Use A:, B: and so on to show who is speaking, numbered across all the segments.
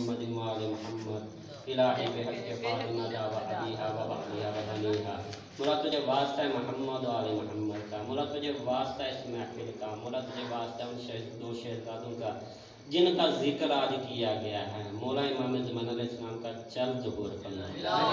A: محمد وآل محمد الہی بحق فاطمہ و ابیہا و بقیہ و بنیہا۔ مولا تجھے واسطہ ہے محمد و آل محمد کا، مولا تجھے واسطہ ہے اس محفل کا، مولا تجھے واسطہ ہے ان دو شہزادوں کا جن کا ذکر آج کیا گیا ہے۔ مولا امام زمان علیہ السلام کا چل ظہور فرما۔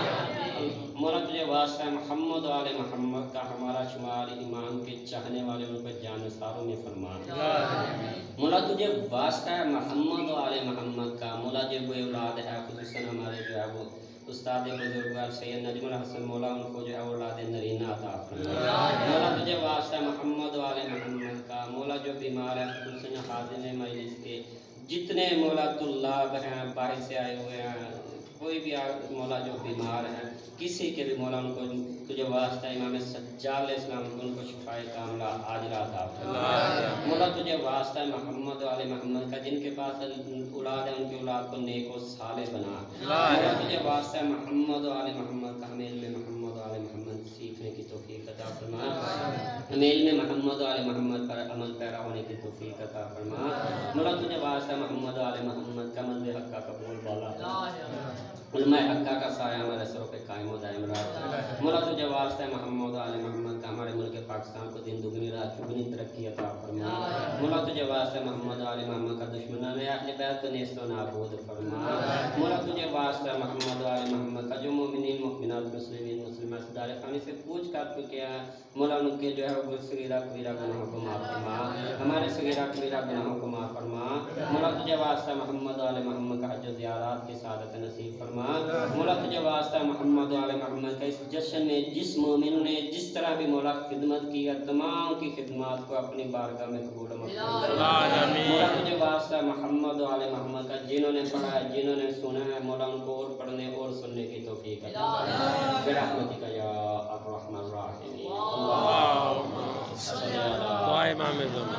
A: مولا تجھے واسطہ ہے محمد و آل محمد کا، ہمارا شمار ایمان کے چاہنے والے ان کو جانثاروں میں فرما۔ مولا تجھے واسطہ ہے محمد و آل محمد کا، مولا جو کوئی اولاد ہے خصوصاً ہمارے جو ہے وہ استاد بزرگوار سید نجم الحسن، مولا ان کو جو ہے اولاد نرینہ عطا فرما۔ مولا تجھے واسطہ ہے محمد و آل محمد کا، مولا جو بیمار ہے خصوصاً حاضرین مجلس کے جتنے مولا طلاب ہیں باہر سے آئے ہوئے ہیں، کوئی بھی مولا جو بیمار ہیں کسی کے بھی مولا ان کو تجھے واسطہ امام سجاد علیہ السلام کو ان کو شفائے کاملہ عاجلہ عطا فرما۔ مولا تجھے واسطہ ہے محمد و آل محمد کا، جن کے پاس اولاد ہے ان کی اولاد کو نیک و صالح بنا۔ مولا تجھے واسطہ ہے محمد و آل محمد کا، ہمیں علم محمد و آل محمد سیکھنے کی توفیق عطا فرما، ہمیں علم محمد و آل محمد پر عمل پیرا ہونے کی توفیق عطا فرما۔ مولا تجھے واسطہ ہے محمد و آل محمد کا، مذہب حق کا قبول والا علماء حقہ کا سایہ ہمارے سروں پہ قائم و دائم رہا۔ مولا تجھے واسطہ ہے محمد و آل محمد کا، ہمارے ملک پاکستان کو دن دگنی رات چگنی ترقی عطا فرما۔ مولا تجھے واسطہ ہے محمد و آل محمد کا، دشمنان اہل بیت کو نیست و نابود فرما۔ مولا تجھے واسطہ ہے محمد و آل محمد کا، جو مومنین مومنات مسلمین مسلمات دار خانی سے پوچھ کر چکے ہیں، مولا ان کے جو ہے وہ صغیرہ کبیرہ گناہوں کو معاف فرما، ہمارے صغیرہ کبیرہ گناہوں کو معاف فرما۔ مولا تجھے واسطہ ہے محمد و آل محمد کا، حج و زیارات کی سعادت نصیب فرما۔ مولا تجھے واسطہ ہے محمد و آل محمد کا، اس جشن میں جس مومن نے جس طرح بھی مولا خدمت کی ہے تمام کی خدمات کو اپنی بارگاہ میں قبول و مقبول فرما۔ مولا تجھے واسطہ ہے محمد و آل محمد کا، جنہوں نے پڑھا ہے جنہوں نے سنا ہے مولا ان کو اور پڑھنے اور سننے کی توفیق عطا فرما برحمتک یا ارحم الراحمین۔ اللہم صلی علی